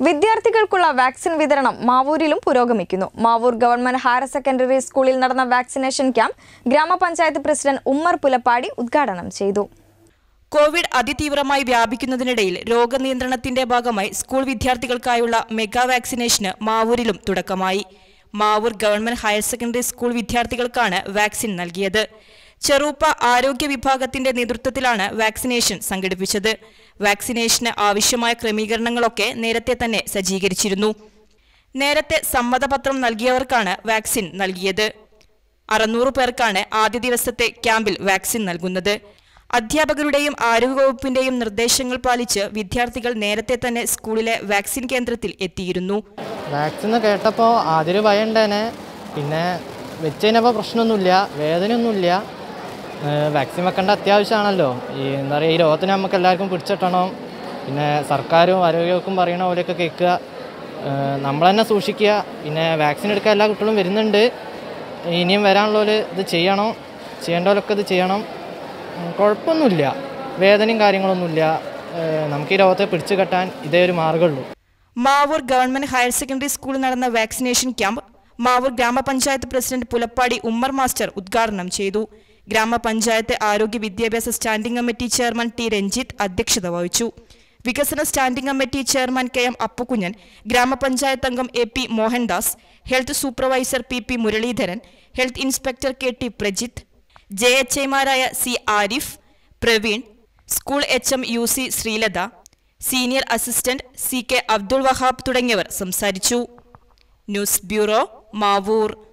വിദ്യാർത്ഥികൾക്കുള്ള വാക്സിൻ വിതരണം മാവൂരിലും പുരോഗമിക്കുന്നു. മാവൂർ ഗവൺമെന്റ് ഹയർ സെക്കൻഡറി സ്കൂളിൽ നടന്ന വാക്സിനേഷൻ ക്യാമ്പ് ഗ്രാമപഞ്ചായത്ത് പ്രസിഡന്റ് ഉമ്മർ പുലപ്പാടി ഉദ്ഘാടനം ചെയ്തു. കോവിഡ് അതിതീവ്രമായി വ്യാപിക്കുന്നതിനിടയിൽ രോഗനിയന്ത്രണത്തിന്റെ ഭാഗമായി സ്കൂൾ വിദ്യാർത്ഥികൾക്കായുള്ള മെഗാ വാക്സിനേഷന് മാവൂരിലും തുടക്കമായി. Mavoor government higher secondary school വിദ്യാർത്ഥികൾക്കാണ് വാക്സിൻ നൽകിയത്. ചെറുപ്പ ആരോഗ്യ വിഭാഗത്തിന്റെ നേതൃത്വത്തിലാണ് വാക്സിനേഷൻ സംഘടിപ്പിച്ചത്. വാക്സിനേഷന് ആവശ്യമായ ക്രമീകരണങ്ങളൊക്കെ നേരത്തെ തന്നെ സജ്ജീകരിച്ചിരുന്നു. നേരത്തെ സമ്മതപത്രം നൽകിയവർക്കാണ് വാക്സിൻ നൽകിയത്. 600 പേർക്കാണ് ആദ്യ ദിവസത്തെ ക്യാമ്പിൽ വാക്സിൻ നൽകുന്നത്. അധ്യാപകരുടെയും ആരോഗ്യവകുപ്പിന്റെയും നിർദ്ദേശങ്ങൾ പാലിച്ച് വിദ്യാർത്ഥികൾ നേരത്തെ തന്നെ സ്കൂളിലെ വാക്സിൻ കേന്ദ്രത്തിൽ എത്തിയിരുന്നു. വാക്സിൻ കേട്ടപ്പോൾ ആദ്യം ഭയം ഉണ്ടാനെ, പിന്നെ വെച്ചതിനപ്പോൾ പ്രശ്നമൊന്നുമില്ല, വേദനയൊന്നുമില്ല. വാക്സിൻ വെക്കേണ്ട അത്യാവശ്യമാണല്ലോ. എന്താ പറയുക, ഈ രോഗത്തിന് നമുക്ക് എല്ലാവർക്കും പിടിച്ചിട്ടണം. പിന്നെ സർക്കാരും ആരോഗ്യവകുപ്പും പറയണ പോലെയൊക്കെ കേൾക്കുക, നമ്മൾ തന്നെ സൂക്ഷിക്കുക. പിന്നെ വാക്സിൻ എടുക്കാൻ എല്ലാ കുട്ടികളും വരുന്നുണ്ട്. ഇനിയും വരാനുള്ളവർ ഇത് ചെയ്യണം, ചെയ്യേണ്ടവരൊക്കെ ഇത് ചെയ്യണം. കുഴപ്പമൊന്നുമില്ല, വേദനയും കാര്യങ്ങളൊന്നുമില്ല. നമുക്ക് ഈ രോഗത്തെ പിടിച്ചു കെട്ടാൻ ഇതേ ഒരു മാർഗ്ഗമുള്ളൂ. മാവൂർ ഗവൺമെന്റ് ഹയർ സെക്കൻഡറി സ്കൂളിൽ നടന്ന വാക്സിനേഷൻ ക്യാമ്പ് മാവൂർ ഗ്രാമപഞ്ചായത്ത് പ്രസിഡന്റ് പുലപ്പാടി ഉമ്മർ മാസ്റ്റർ ഉദ്ഘാടനം ചെയ്തു. ഗ്രാമപഞ്ചായത്ത് ആരോഗ്യ വിദ്യാഭ്യാസ standing committee chairman T Ranjith അധ്യക്ഷത വഹിച്ചു. വികസന standing committee chairman K M Appukunjan, ഗ്രാമപഞ്ചായത്ത് അംഗം A P Mohandas, health supervisor P P Muraleedharan, health inspector K T Prajith, JHIമാരായ C Arif, Praveen, school HM UC Sreelatha, senior assistant CK Abdul Wahab തുടങ്ങിയവർ സംസാരിച്ചു. News bureau, Mavoor.